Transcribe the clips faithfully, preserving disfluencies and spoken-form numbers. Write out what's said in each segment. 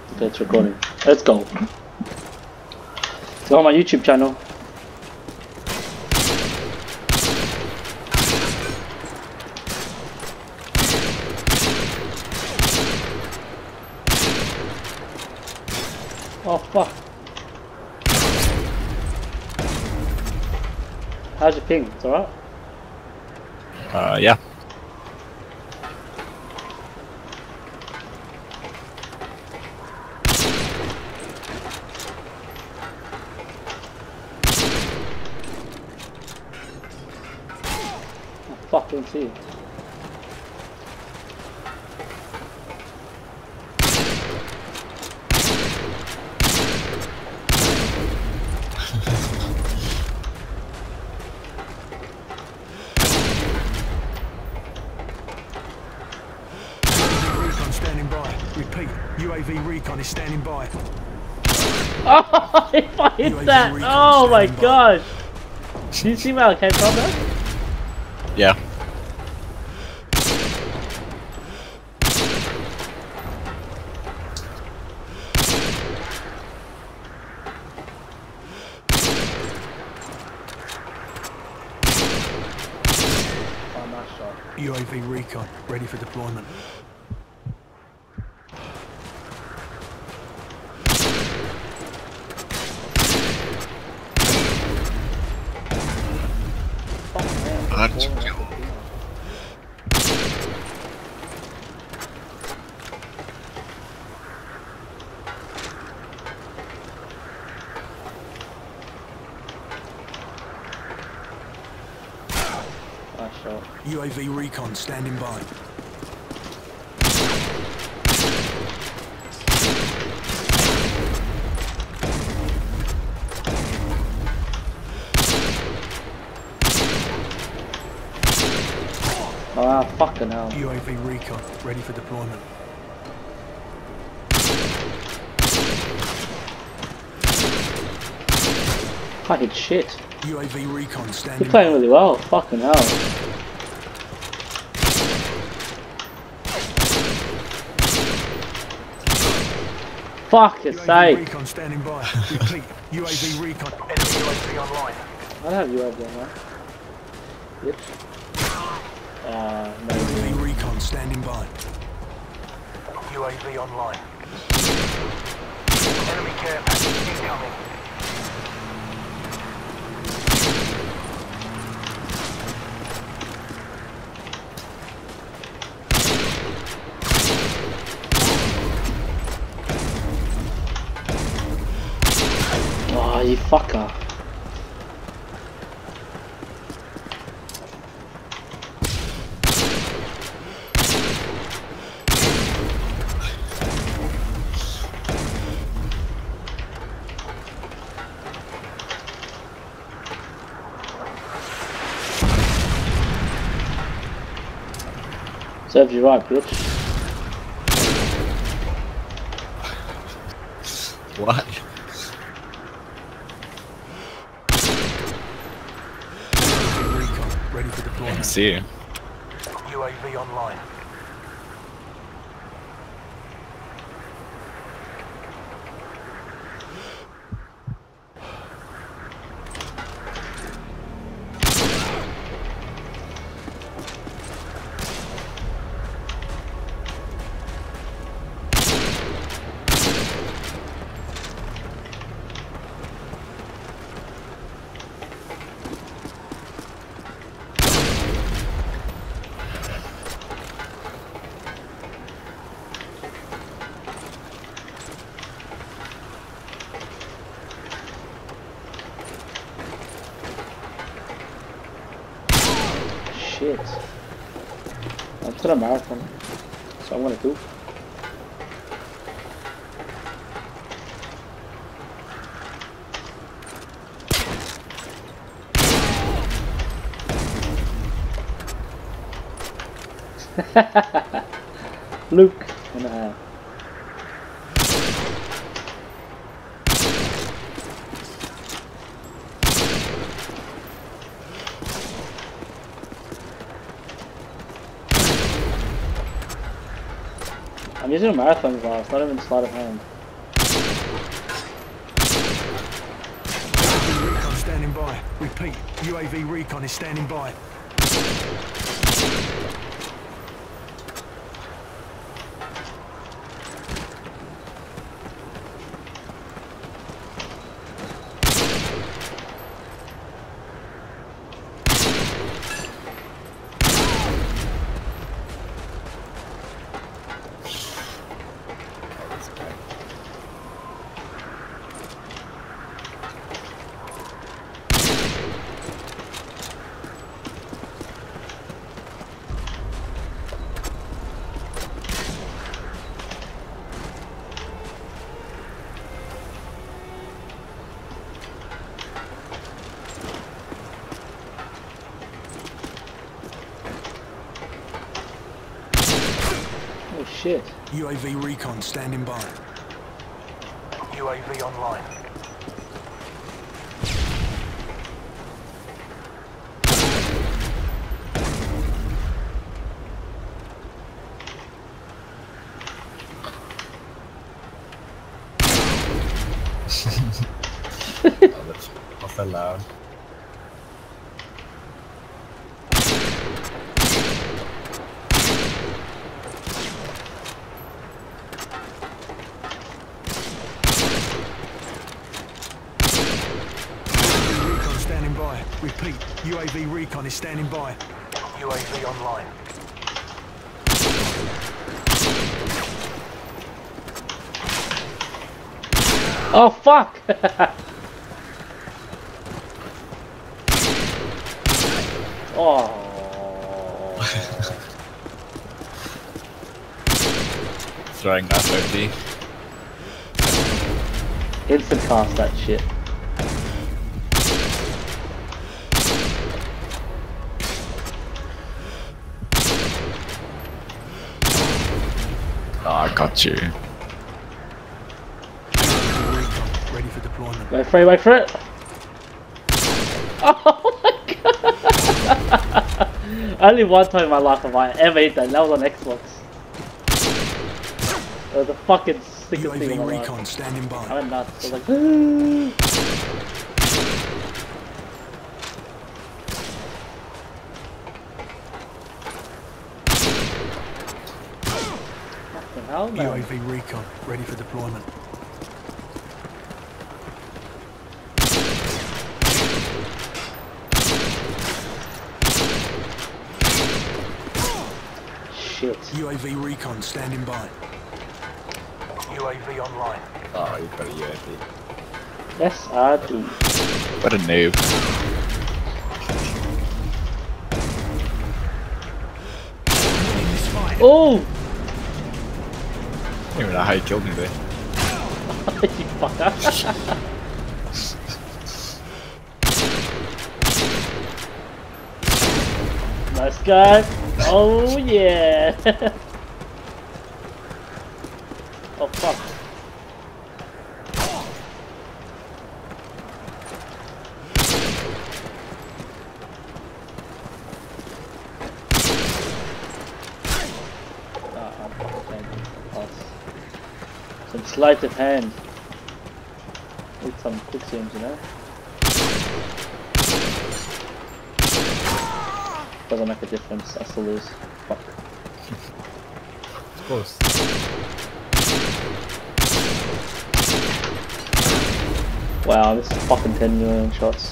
Okay, it's recording. Let's go. Go on my YouTube channel. Oh fuck. How's your ping? It's alright? Uh, yeah. I fucking see it. Standing by. Repeat. U A V recon is standing by. Oh, if I hit that! Oh my gosh! Did you see where I came from there? Yeah. Oh, nice shot. U A V recon ready for deployment. Aren't you? Nice shot. U A V recon standing by. Ah, fucking hell. U A V recon ready for deployment. I hit shit. U A V recon You're standing playing by. really well. Fucking hell. Fuck's U A V sake. recon standing by. Repeat. U A V recon. Enemy U A V online. I don't have U A V on that. Yep. Uh, U A V no. recon standing by. U A V online. Enemy care package incoming. Oh, you fucker. Serves you right, bitch. What? Recon ready for I deployment. see you. U A V online. Shit. I'm to the marathon. So I'm gonna do. Luke and a half. I'm using a marathon glass, not even sleight of hand. by. Repeat, U A V recon is standing by. Oh shit. U A V recon standing by. U A V online. Oh, that's not that loud. Recon standing by. Repeat, U A V recon is standing by. U A V online. Oh fuck! Oh. Throwing F O P. Instant cast that shit. Oh, I got you. Recon ready for deployment. Wait for it, wait for it! Oh my god! Only one time in my life have I ever hit that, that was on Xbox. It was the fucking sickest thing U A V in my life. recon standing I by. went nuts, I was like, "Ooh." What the hell, U A man? V recon ready for deployment. Shit. U A V recon standing by. U A V online. Oh, you've got a U A V. Yes, I do. What a noob. Winning this fight. Oh! I don't even know how you killed me there. You fucker. Nice guy. Oh yeah. Oh fuck. Ah, I'm fucking pass. Some sleight of hand. With some quick seams, you know? Doesn't make a difference, I still lose. Fuck. Of course. Wow, this is fucking ten million shots.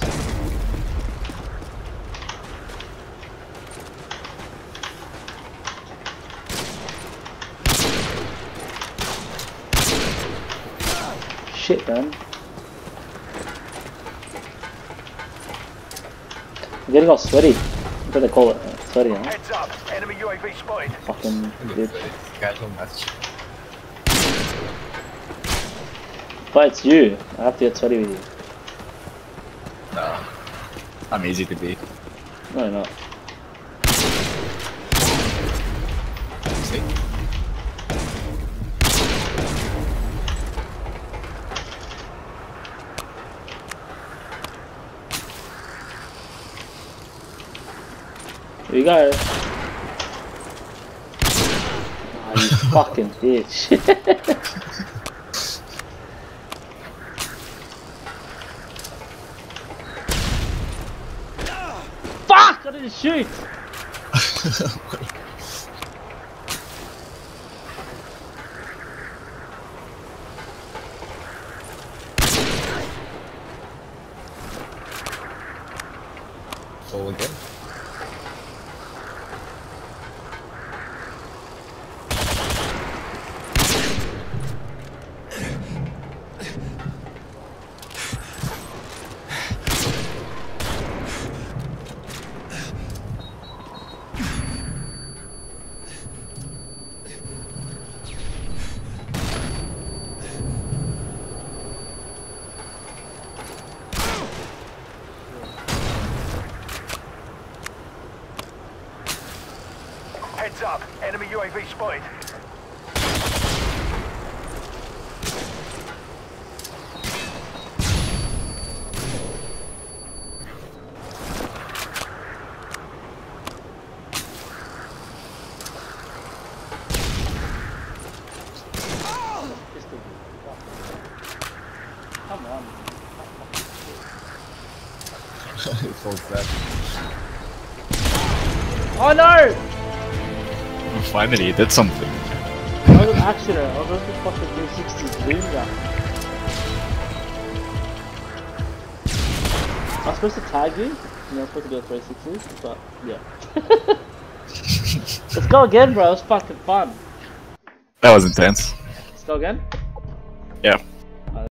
Shit, man. I'm getting all sweaty. What do they call it? Uh, sweaty, huh? Heads up, enemy U A V spotted. Fucking bitch. Casual match. But it's you. I have to get sweaty with you. No. I'm easy to beat. No, you're not. See? Here you go. Oh, you fucking bitch. did shoot? Fall again. Heads up, enemy U A V spotted. Pistol. Come on. It falls back. Oh no! Finally, he did something. That was an accident. I was going to fucking three sixty zoom gun. I was supposed to tag you. You know, I was supposed to do a three sixty, but yeah. Let's go again, bro. It was fucking fun. That was intense. Let's go again.